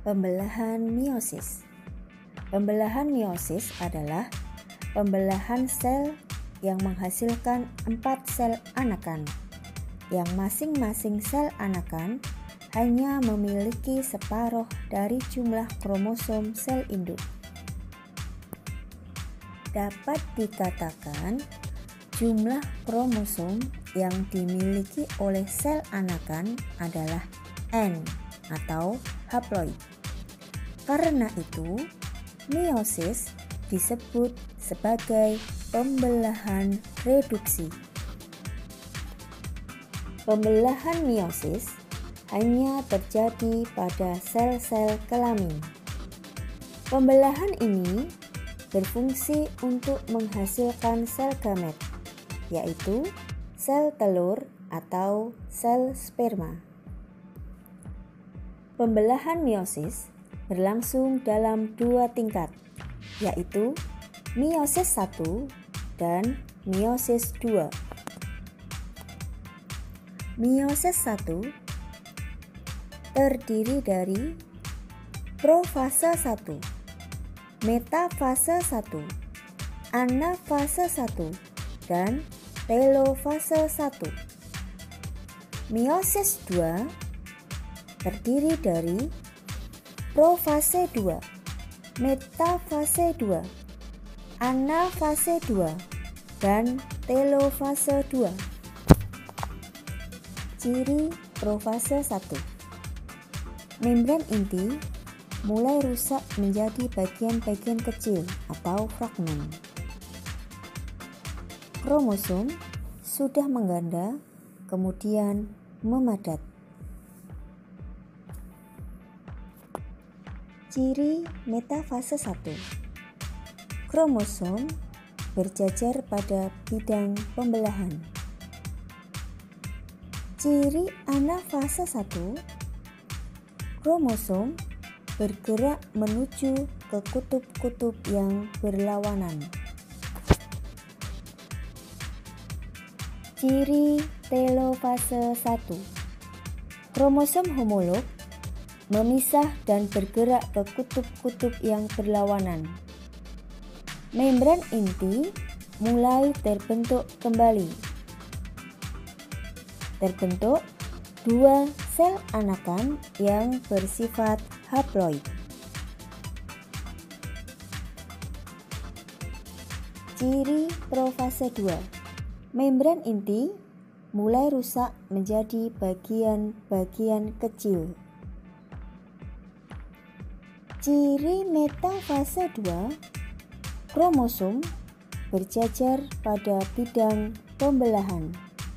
Pembelahan meiosis. Pembelahan meiosis adalah pembelahan sel yang menghasilkan 4 sel anakan, yang masing-masing sel anakan hanya memiliki separuh dari jumlah kromosom sel induk. Dapat dikatakan jumlah kromosom yang dimiliki oleh sel anakan adalah N atau haploid. Karena itu, meiosis disebut sebagai pembelahan reduksi. Pembelahan meiosis hanya terjadi pada sel-sel kelamin. Pembelahan ini berfungsi untuk menghasilkan sel gamet, yaitu sel telur atau sel sperma. Pembelahan meiosis berlangsung dalam 2 tingkat, yaitu meiosis 1 dan meiosis 2. Meiosis 1 terdiri dari profase 1, metafase 1, anafase 1, dan telofase 1. Meiosis 2 terdiri dari profase 2, metafase 2, anafase 2, dan telofase 2. Ciri profase 1. Membran inti mulai rusak menjadi bagian-bagian kecil atau fragmen. Kromosom sudah mengganda, kemudian memadat. Ciri metafase 1. Kromosom berjajar pada bidang pembelahan. Ciri anafase 1. Kromosom bergerak menuju ke kutub-kutub yang berlawanan. Ciri telofase 1. Kromosom homolog memisah dan bergerak ke kutub-kutub yang berlawanan. Membran inti mulai terbentuk kembali. Terbentuk 2 sel anakan yang bersifat haploid. Ciri profase 2. Membran inti mulai rusak menjadi bagian-bagian kecil. Ciri metafase 2. Kromosom berjajar pada bidang pembelahan.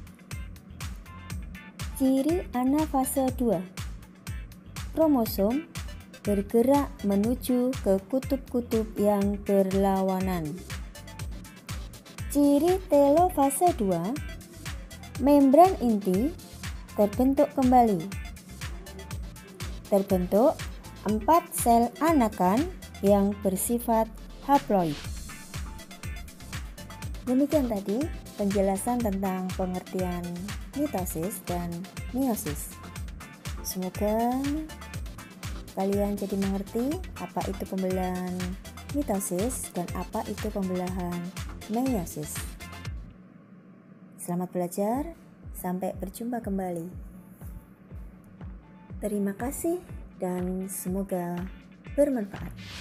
Ciri anafase 2. Kromosom bergerak menuju ke kutub-kutub yang berlawanan. Ciri telofase 2. Membran inti terbentuk kembali. Terbentuk 4 sel anakan yang bersifat haploid. Demikian tadi penjelasan tentang pengertian mitosis dan meiosis. Semoga kalian jadi mengerti apa itu pembelahan mitosis dan apa itu pembelahan meiosis. Selamat belajar, sampai berjumpa kembali. Terima kasih dan semoga bermanfaat.